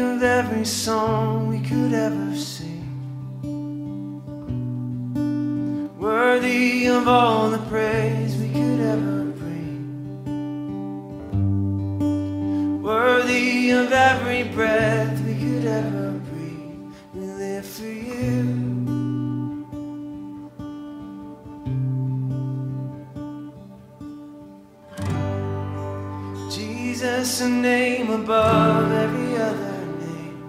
of every song we could ever sing, worthy of all the praise we could ever bring, worthy of every breath we could ever breathe. We live for you. Jesus, a name above every other name.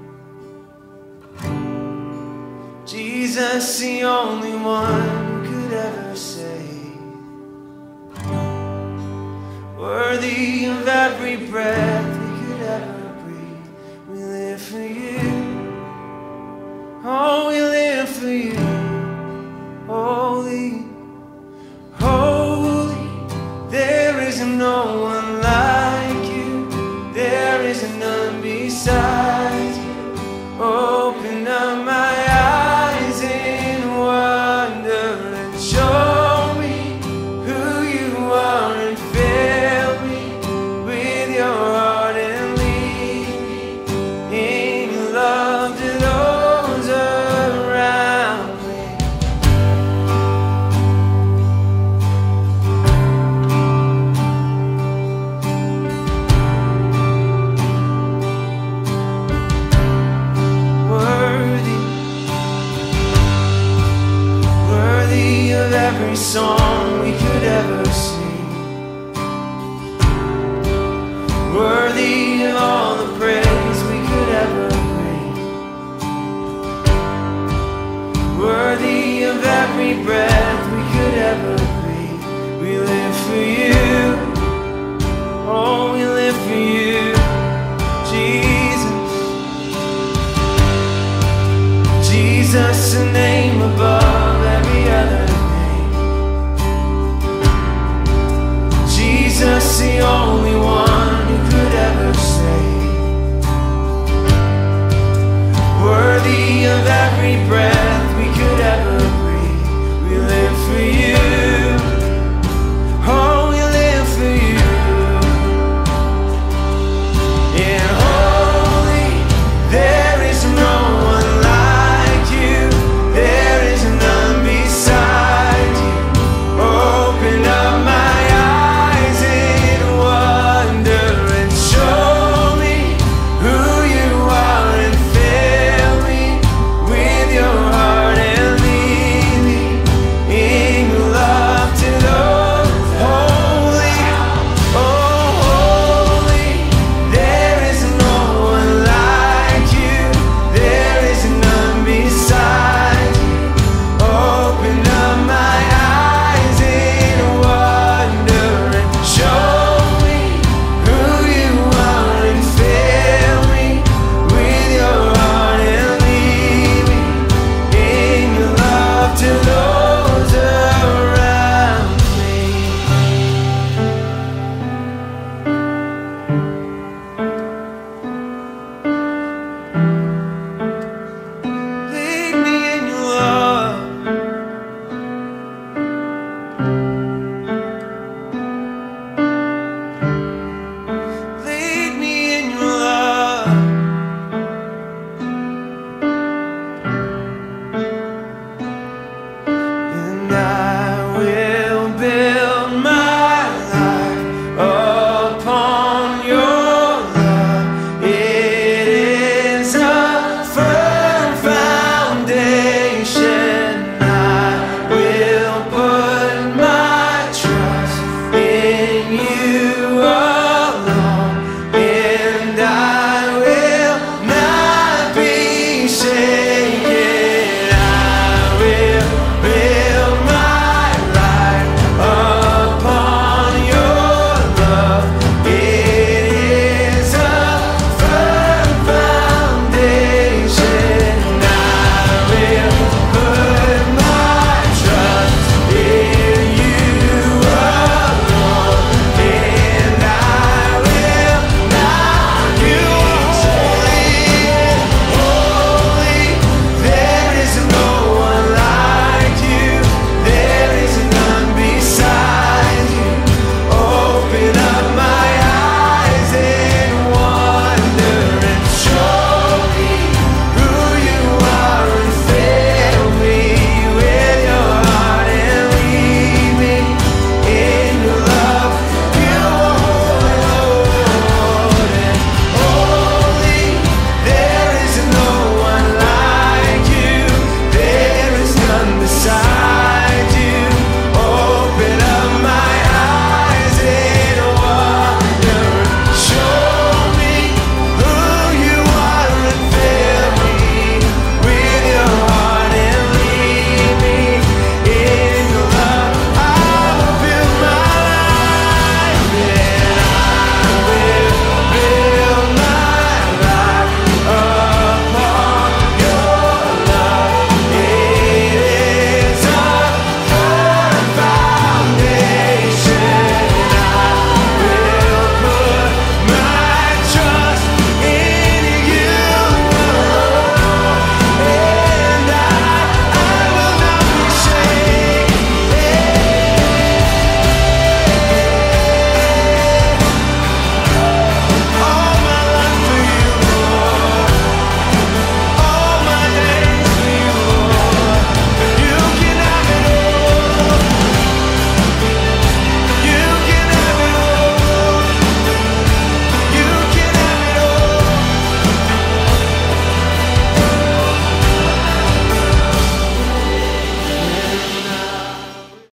Jesus, the only one who could ever save, worthy of every breath we could ever breathe. We live for you. Oh, we live for you. Holy, holy, there is no one like you. There is none beside you. Open up my eyes in wonder and show me who you are, and fill me with your heart and lead me in your love to those around me. Worthy of every song we could ever sing, worthy of all the praise we could ever bring, worthy of every breath we could ever breathe. We live for you. Oh, we live for you, Jesus. Jesus, a name above